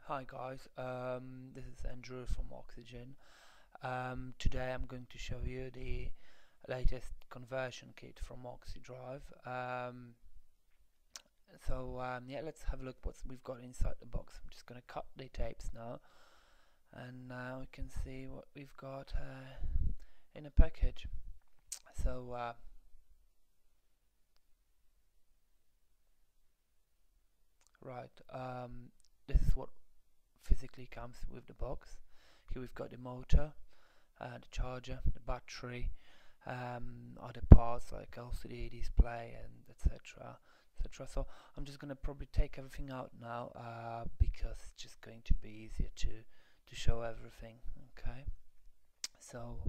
Hi guys, this is Andrew from Oxygen. Today I'm going to show you the latest conversion kit from OXYDrive. Yeah, let's have a look what we've got inside the box. I'm just going to cut the tapes now, and now we can see what we've got in a package. So this is what physically comes with the box. Here we've got the motor, the charger, the battery, other parts like LCD display and etc. etc. So I'm just gonna probably take everything out now because it's just going to be easier to show everything. Okay, so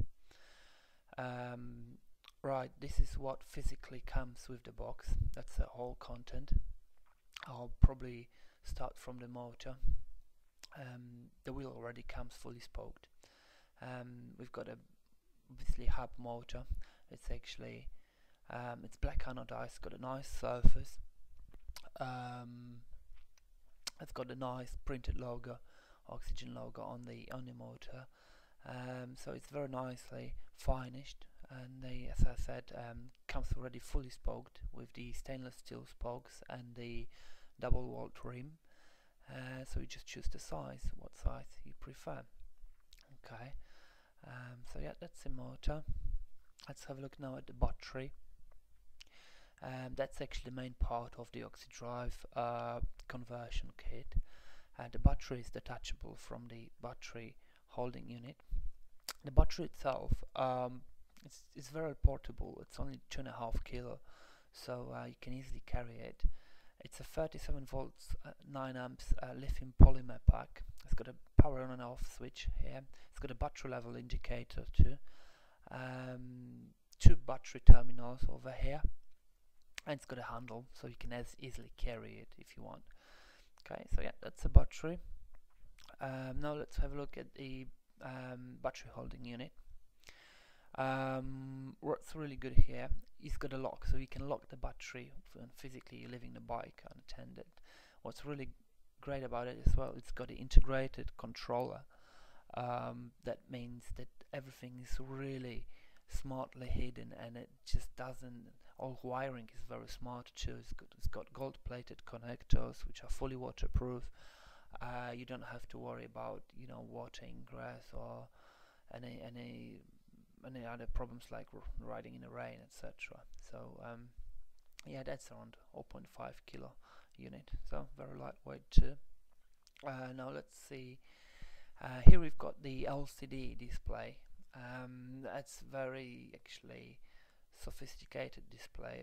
right, this is what physically comes with the box. That's the whole content. I'll probably start from the motor. The wheel already comes fully spoked. We've got a obviously hub motor. It's actually it's black anodized, got a nice surface. It's got a nice printed logo, Oxygen logo on the motor. So it's very nicely finished, and as I said, comes already fully spoked with the stainless steel spokes and the double wall trim. So you just choose the size, what size you prefer. Okay, so yeah, that's the motor. Let's have a look now at the battery. That's actually the main part of the OXYDrive conversion kit. The battery is detachable from the battery holding unit. The battery itself, it's very portable. It's only 2.5 kilo, so you can easily carry it. It's a 37 volts 9 amps lithium polymer pack. It's got a power on and off switch here. It's got a battery level indicator too. Two battery terminals over here, and it's got a handle so you can easily carry it if you want. Okay, so yeah, that's a battery. Now let's have a look at the battery holding unit. What's really good here, it's got a lock, so you can lock the battery when physically you're leaving the bike unattended. What's really great about it as well, it's got an integrated controller. That means that everything is really smartly hidden, and it just doesn't, all wiring is very smart too. It's got gold plated connectors which are fully waterproof. You don't have to worry about water ingress or any other problems like riding in the rain, etc. So yeah, that's around 0.5 kilo unit, so very lightweight too. Now let's see, here we've got the LCD display. That's very actually sophisticated display.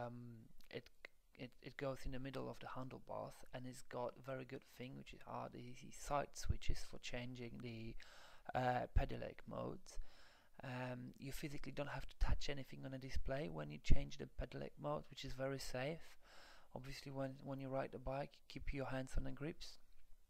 It goes in the middle of the handlebars, and it's got a very good thing, which are the side switches for changing the pedelec modes. You physically don't have to touch anything on a display when you change the pedelec mode, which is very safe. Obviously, when you ride the bike, you keep your hands on the grips.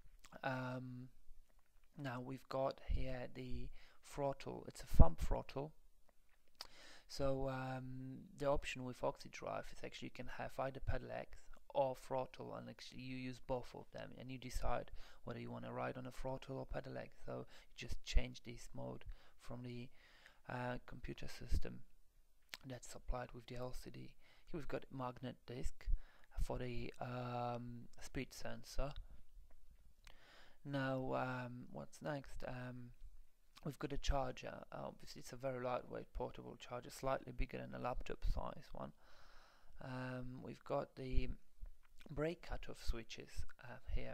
Now we've got here the throttle. It's a thumb throttle. So the option with OXYDrive is actually you can have either pedelecs or throttle, and actually you use both of them, and you decide whether you want to ride on a throttle or pedelec. So you just change this mode from the computer system that's supplied with the LCD. Here we've got a magnet disc for the speed sensor. Now what's next? We've got a charger. Obviously it's a very lightweight portable charger, slightly bigger than a laptop size one. We've got the brake cutoff switches here.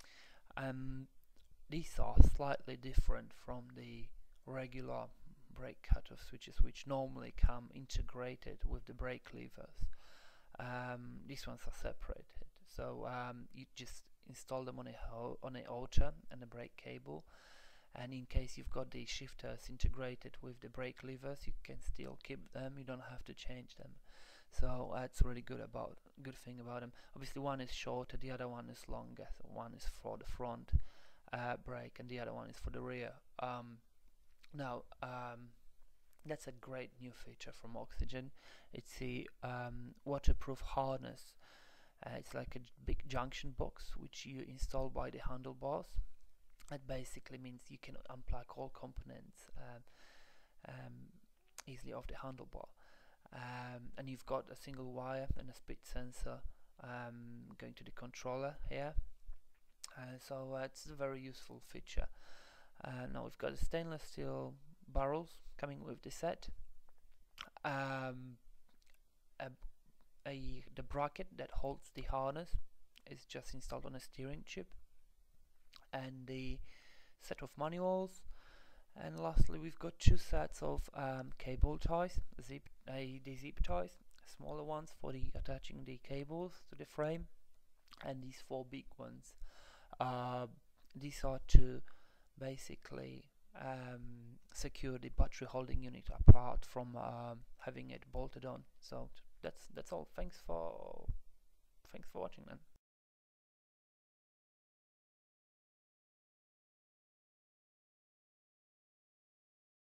These are slightly different from the regular brake cutoff switches, which normally come integrated with the brake levers. These ones are separated, so you just install them on a outer and a brake cable, and in case you've got the shifters integrated with the brake levers, you can still keep them. You don't have to change them. So that's really good thing about them. Obviously one is shorter, the other one is longer. So one is for the front brake and the other one is for the rear. Now that's a great new feature from Oxygen. It's the waterproof harness. It's like a big junction box which you install by the handlebars. That basically means you can unplug all components easily off the handlebar. And you've got a single wire and a speed sensor going to the controller here. So it's a very useful feature. Now we've got stainless steel barrels coming with the set. The bracket that holds the harness is just installed on a steering chip, and the set of manuals. And lastly, we've got two sets of cable ties, the zip ties, smaller ones for the attaching the cables to the frame, and these four big ones. These are to basically secure the battery holding unit apart from having it bolted on. So that's all. Thanks for watching then.